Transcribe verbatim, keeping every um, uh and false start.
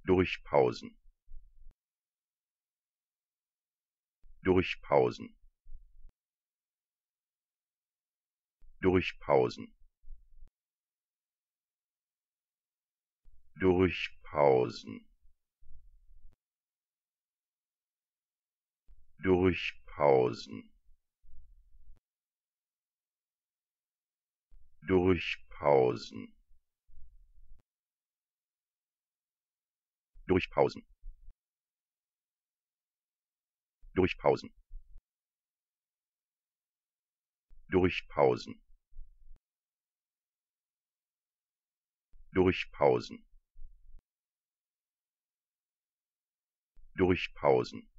durchpausen, durchpausen, durchpausen, durchpausen, durchpausen, durchpausen, durchpausen, durchpausen, durchpausen, durchpausen, durchpausen,